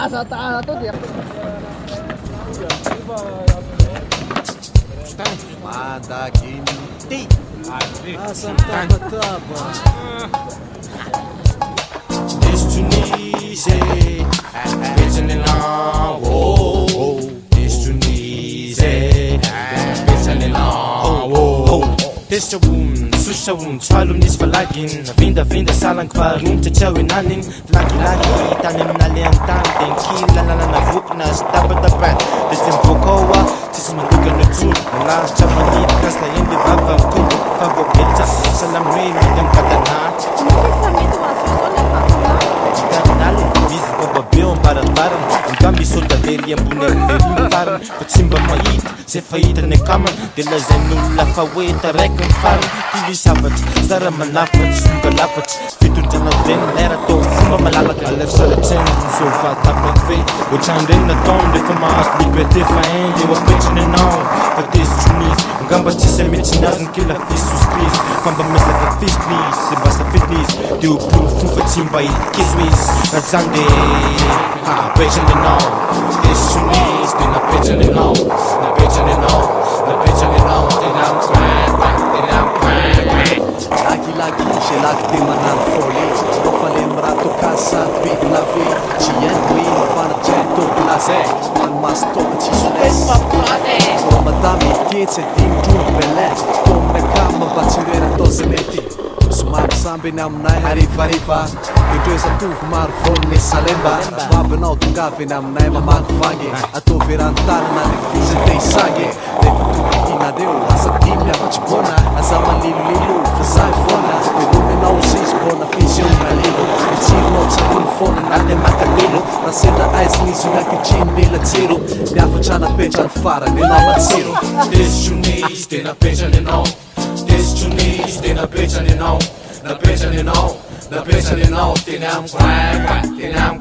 taas tuh dia. Laginy. Destinize, pensando não, oh, destinize, pensando não, oh. Deixa susha tsalo nisy falagin vinda salang kvarumtra tsy ao enanin lagilagy tany amin'ale antany de nkila lalana vokona sy tapatapa de tsy mivoaka ao a tsisy mandokana tsony nalahatra manidika sa ende vavavkongo fa voagelitra salamhoe mety am'katanà hitaninaly misy bababe ao ambarabarana ngamby soldatery ambony avelony farany fa tsy mba mahita zay fahitany akamana de lazain'olona fa hoe taraiky ny farany tilisavatra sara manafatsy songa lafatry fitondrana veny lera tao fomba malalaka alefsaratsena Soava tapafe ohatrandregny nataony rehefa mahazo liberté fa ende eo apetrany anao fa tesitron'izy ngamba tsisy ametsy nazy ny kila Jesosy Kristy fa mba mesaka fistnisy sy mba safitn'izy de oporofo fa tsy mba hitikizo izy raha zany de apetrany anao tesitron'izy de napetrany anao napetrany anao napetrany anao tena Laginy j'ai l'acte manal folie non fallait me rato casa big la vie ci entri fan cento blase man masto ci sules oh madame tietse din tu belle come cama bacivera tosemeti sumar sambe namnai harifa indreza tovy maro vonny salemba vabenao tonga avy aminay mamaky vangy atao verantanana le fizy te isangy rehefa tokidinareo asa dimy afatsy bona aza malilolilo fa zay foana velomenao zizy bona fiziona lilo mitsironao tsarony foana na le makatelo raha sendra aizinizy mianketriny mila tsiro miafatra napetrany farany anao matsiro Destinize de napetrany anao Destinize de napetrany anao napetrany anao napetrany anao teny am teny am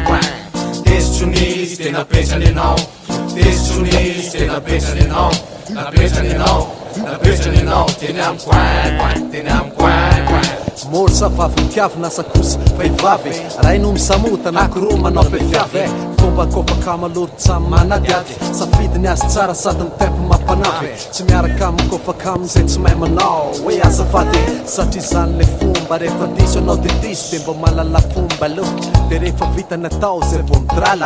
Destinize de napetrany anao Destinize de napetrany anao napetrany anao napetrany anao teny am teny am moro savavy nasa kosa vehivavy raino misamota anakoroa manao mpifiavy fomba Kofakamo loro tsamy manadiady safidiny azy tsara sady ny tempo mampanavy tsy miaraka amin'ny Kofakamo zay tsy mahay manao hoe azafady satria zany le fomba rehefa diso anao de diso de mba malala fomba lo de rehefa vita natao zay vo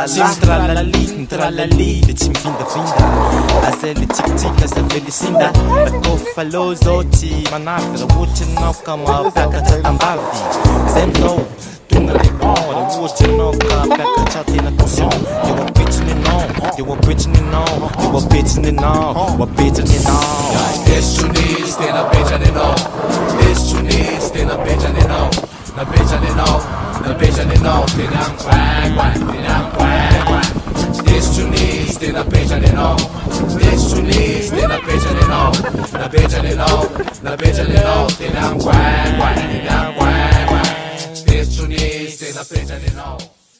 mitralali de tsy mivindavinda azay le tsikitsika za velisinda akofalo zao tsy manavy raha ohatra anao ka mampiakatra tambavy zay mizao tonga le bon raha ohatra anao ka mpiakatra tena tension de wapetrany anao de wapetrany anao de wapetrany anao wapetrany anao Destinize de napetrany anao Destinize de napetrany anao napetrany anao napetrany anao teny am teny am Destinize de napetrany anao Destinize de napetrany anao napetrany anao napetrany anao teny am teny am Destinize de napetrany anao